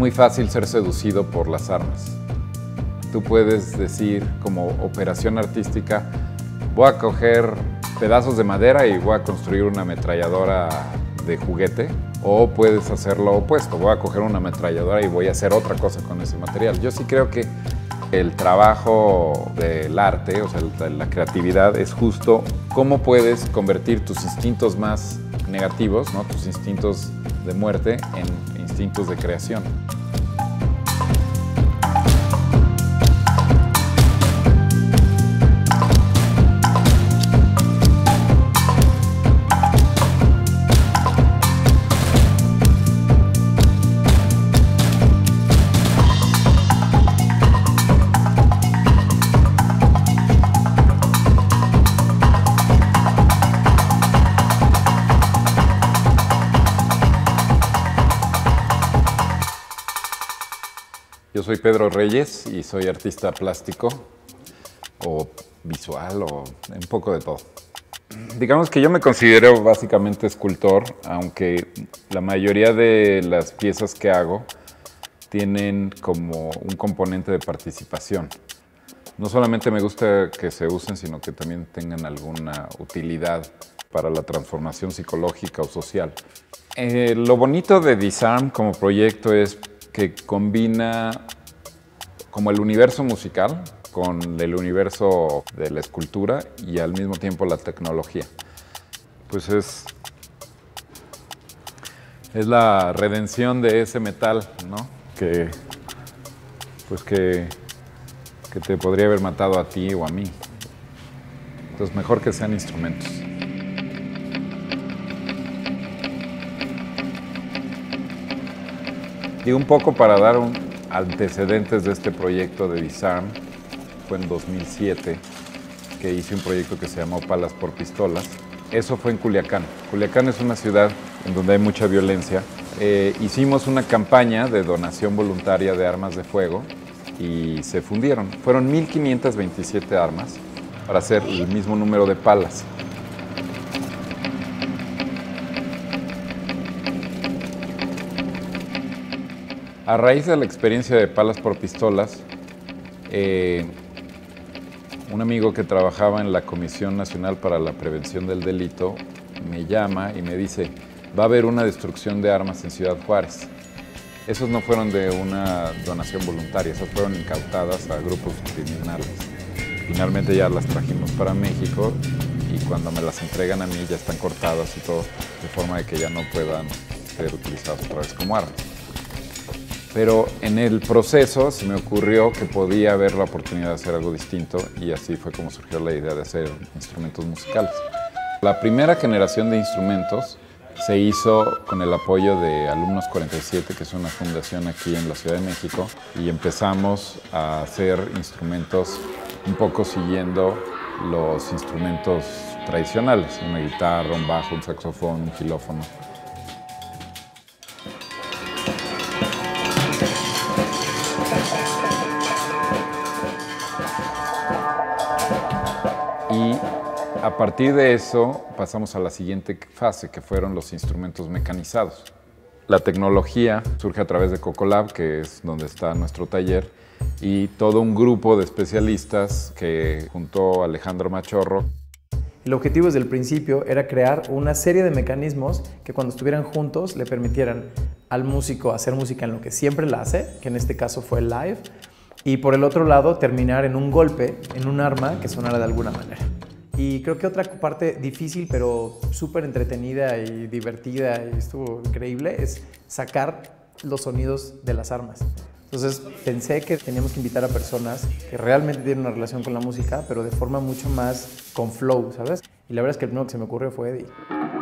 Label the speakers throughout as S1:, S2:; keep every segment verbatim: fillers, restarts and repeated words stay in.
S1: muy fácil ser seducido por las armas. Tú puedes decir como operación artística, voy a coger pedazos de madera y voy a construir una ametralladora de juguete, o puedes hacer lo opuesto, voy a coger una ametralladora y voy a hacer otra cosa con ese material. Yo sí creo que el trabajo del arte, o sea, la creatividad, es justo cómo puedes convertir tus instintos más negativos, ¿no? Tus instintos de muerte, en instintos de creación. Yo soy Pedro Reyes y soy artista plástico o visual o un poco de todo. Digamos que yo me considero básicamente escultor, aunque la mayoría de las piezas que hago tienen como un componente de participación. No solamente me gusta que se usen, sino que también tengan alguna utilidad para la transformación psicológica o social. Eh, lo bonito de Disarm como proyecto es que combina como el universo musical con el universo de la escultura y al mismo tiempo la tecnología. Pues es, es la redención de ese metal, ¿no? Que, pues que, que te podría haber matado a ti o a mí. Entonces mejor que sean instrumentos. Y un poco para dar un antecedentes de este proyecto de Disarm, fue en dos mil siete que hice un proyecto que se llamó Palas por Pistolas. Eso fue en Culiacán. Culiacán es una ciudad en donde hay mucha violencia. Eh, hicimos una campaña de donación voluntaria de armas de fuego y se fundieron. Fueron mil quinientas veintisiete armas para hacer el mismo número de palas. A raíz de la experiencia de Palas por Pistolas, eh, un amigo que trabajaba en la Comisión Nacional para la Prevención del Delito me llama y me dice, va a haber una destrucción de armas en Ciudad Juárez. Esos no fueron de una donación voluntaria, esas fueron incautadas a grupos criminales. Finalmente ya las trajimos para México y cuando me las entregan a mí ya están cortadas y todo, de forma de que ya no puedan ser utilizadas otra vez como armas. Pero en el proceso se me ocurrió que podía haber la oportunidad de hacer algo distinto y así fue como surgió la idea de hacer instrumentos musicales. La primera generación de instrumentos se hizo con el apoyo de Alumnos cuarenta y siete, que es una fundación aquí en la Ciudad de México, y empezamos a hacer instrumentos un poco siguiendo los instrumentos tradicionales, una guitarra, un bajo, un saxofón, un xilófono. Y a partir de eso pasamos a la siguiente fase, que fueron los instrumentos mecanizados. La tecnología surge a través de Cocolab, que es donde está nuestro taller, y todo un grupo de especialistas que juntó Alejandro Machorro.
S2: El objetivo desde el principio era crear una serie de mecanismos que cuando estuvieran juntos le permitieran al músico hacer música en lo que siempre la hace, que en este caso fue live, y por el otro lado terminar en un golpe, en un arma que sonara de alguna manera. Y creo que otra parte difícil pero súper entretenida y divertida y estuvo increíble es sacar los sonidos de las armas. Entonces pensé que teníamos que invitar a personas que realmente tienen una relación con la música, pero de forma mucho más con flow, ¿sabes? Y la verdad es que el primero que se me ocurrió fue Eddie.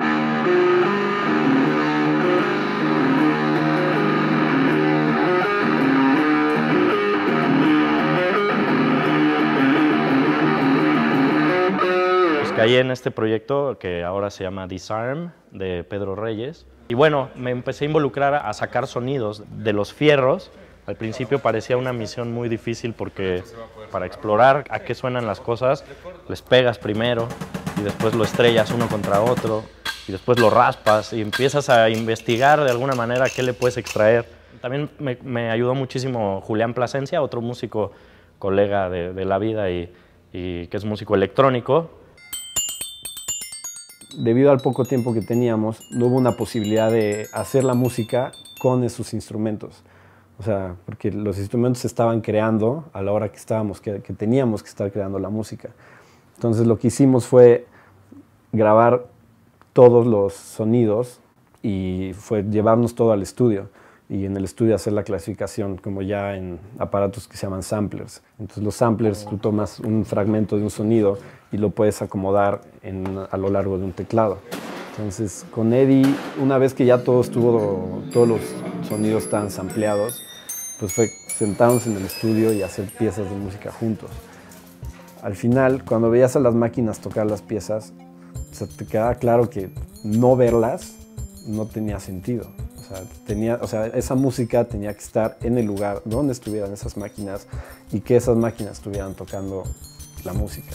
S3: Caí en este proyecto que ahora se llama Disarm, de Pedro Reyes. Y bueno, me empecé a involucrar a sacar sonidos de los fierros. Al principio parecía una misión muy difícil porque para explorar a qué suenan las cosas, les pegas primero y después lo estrellas uno contra otro y después lo raspas y empiezas a investigar de alguna manera qué le puedes extraer. También me, me ayudó muchísimo Julián Plasencia, otro músico colega de, de la vida y, y que es músico electrónico.
S4: Debido al poco tiempo que teníamos, no hubo una posibilidad de hacer la música con esos instrumentos. O sea, porque los instrumentos se estaban creando a la hora que, estábamos, que, que teníamos que estar creando la música. Entonces lo que hicimos fue grabar todos los sonidos y fue llevarnos todo al estudio. Y en el estudio hacer la clasificación como ya en aparatos que se llaman samplers. Entonces los samplers, tú tomas un fragmento de un sonido y lo puedes acomodar en, a lo largo de un teclado. Entonces con Eddie, una vez que ya todo estuvo, todos los sonidos estaban sampleados, pues fue sentarnos en el estudio y hacer piezas de música juntos. Al final, cuando veías a las máquinas tocar las piezas, o sea, te quedaba claro que no verlas no tenía sentido. O sea, tenía, o sea, esa música tenía que estar en el lugar donde estuvieran esas máquinas y que esas máquinas estuvieran tocando la música.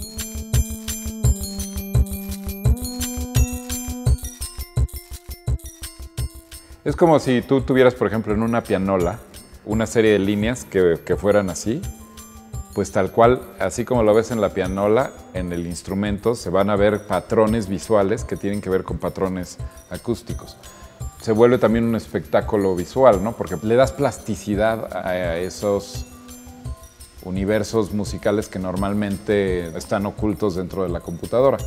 S1: Es como si tú tuvieras, por ejemplo, en una pianola, una serie de líneas que, que fueran así, pues tal cual, así como lo ves en la pianola, en el instrumento se van a ver patrones visuales que tienen que ver con patrones acústicos. Se vuelve también un espectáculo visual, ¿no? Porque le das plasticidad a esos universos musicales que normalmente están ocultos dentro de la computadora.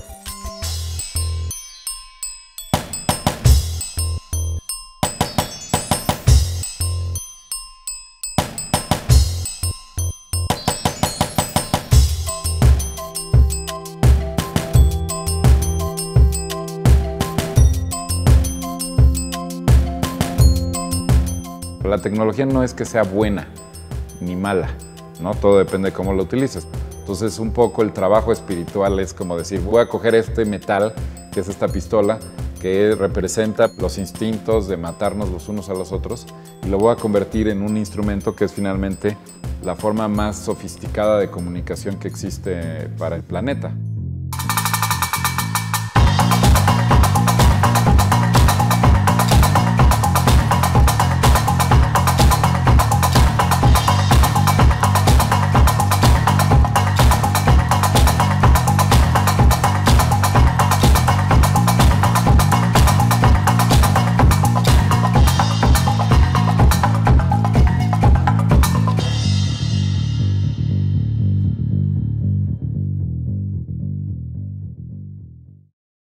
S1: La tecnología no es que sea buena ni mala, ¿no? Todo depende de cómo lo utilices. Entonces, un poco el trabajo espiritual es como decir, voy a coger este metal, que es esta pistola, que representa los instintos de matarnos los unos a los otros, y lo voy a convertir en un instrumento que es finalmente la forma más sofisticada de comunicación que existe para el planeta.